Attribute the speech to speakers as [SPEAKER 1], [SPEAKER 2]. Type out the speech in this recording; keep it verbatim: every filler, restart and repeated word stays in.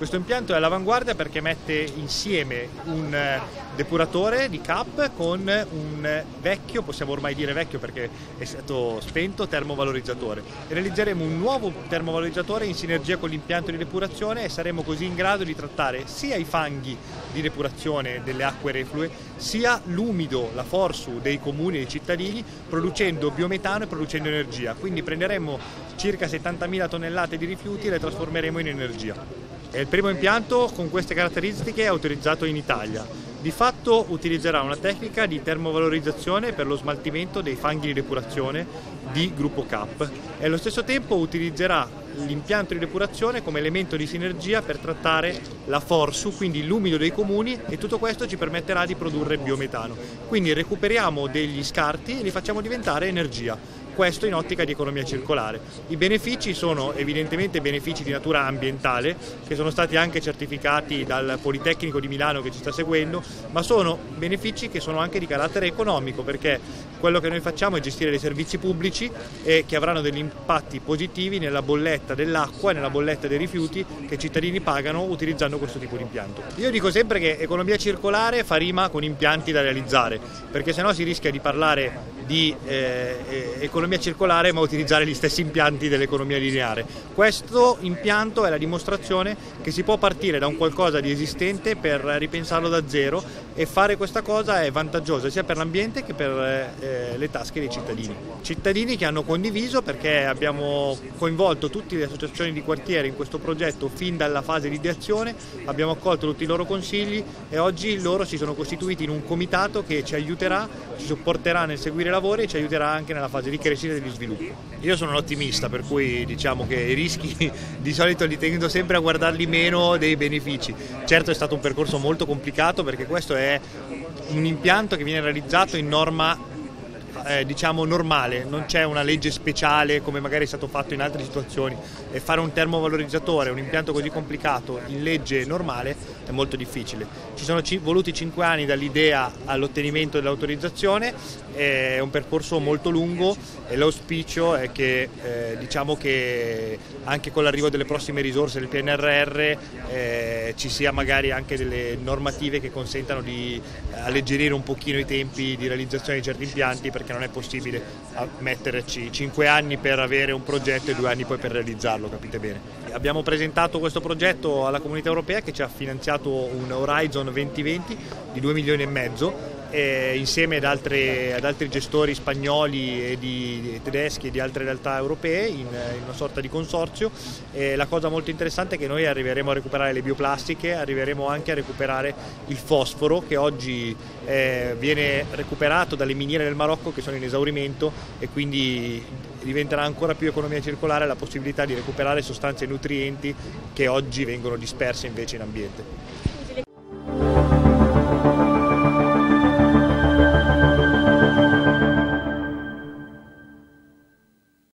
[SPEAKER 1] Questo impianto è all'avanguardia perché mette insieme un depuratore di C A P con un vecchio, possiamo ormai dire vecchio perché è stato spento, termovalorizzatore. Realizzeremo un nuovo termovalorizzatore in sinergia con l'impianto di depurazione e saremo così in grado di trattare sia i fanghi di depurazione delle acque reflue, sia l'umido, la forsu dei comuni e dei cittadini, producendo biometano e producendo energia. Quindi prenderemo circa settantamila tonnellate di rifiuti e le trasformeremo in energia. È il primo impianto con queste caratteristiche autorizzato in Italia. Di fatto utilizzerà una tecnica di termovalorizzazione per lo smaltimento dei fanghi di depurazione di gruppo C A P e allo stesso tempo utilizzerà l'impianto di depurazione come elemento di sinergia per trattare la forsu, quindi l'umido dei comuni, e tutto questo ci permetterà di produrre biometano. Quindi recuperiamo degli scarti e li facciamo diventare energia. Questo in ottica di economia circolare. I benefici sono evidentemente benefici di natura ambientale, che sono stati anche certificati dal Politecnico di Milano che ci sta seguendo, ma sono benefici che sono anche di carattere economico, perché quello che noi facciamo è gestire dei servizi pubblici e che avranno degli impatti positivi nella bolletta dell'acqua e nella bolletta dei rifiuti che i cittadini pagano utilizzando questo tipo di impianto. Io dico sempre che economia circolare fa rima con impianti da realizzare, perché sennò si rischia di parlare di eh, economia circolare ma utilizzare gli stessi impianti dell'economia lineare. Questo impianto è la dimostrazione che si può partire da un qualcosa di esistente per ripensarlo da zero, e fare questa cosa è vantaggiosa sia per l'ambiente che per eh, le tasche dei cittadini. Cittadini che hanno condiviso, perché abbiamo coinvolto tutte le associazioni di quartiere in questo progetto fin dalla fase di ideazione, abbiamo accolto tutti i loro consigli e oggi loro si sono costituiti in un comitato che ci aiuterà, ci supporterà nel seguire i lavori e ci aiuterà anche nella fase di crescita e di sviluppo. Io sono un ottimista, per cui diciamo che i rischi di solito li tendo sempre a guardarli meno dei benefici. Certo è stato un percorso molto complicato, perché questo è un impianto che viene realizzato in norma Eh, diciamo normale, non c'è una legge speciale come magari è stato fatto in altre situazioni, e fare un termovalorizzatore, un impianto così complicato in legge normale è molto difficile. Ci sono ci, voluti cinque anni dall'idea all'ottenimento dell'autorizzazione, è un percorso molto lungo e l'auspicio è che eh, diciamo che anche con l'arrivo delle prossime risorse del P N R R eh, ci sia magari anche delle normative che consentano di alleggerire un pochino i tempi di realizzazione di certi impianti, perché non è possibile metterci cinque anni per avere un progetto e due anni poi per realizzarlo, capite bene. Abbiamo presentato questo progetto alla Comunità Europea, che ci ha finanziato un Horizon duemilaventi di due milioni e mezzo, e insieme ad, altre, ad altri gestori spagnoli e, di, e tedeschi e di altre realtà europee in, in una sorta di consorzio. E la cosa molto interessante è che noi arriveremo a recuperare le bioplastiche, arriveremo anche a recuperare il fosforo che oggi eh, viene recuperato dalle miniere del Marocco che sono in esaurimento, e quindi diventerà ancora più economia circolare la possibilità di recuperare sostanze e nutrienti che oggi vengono disperse invece in ambiente.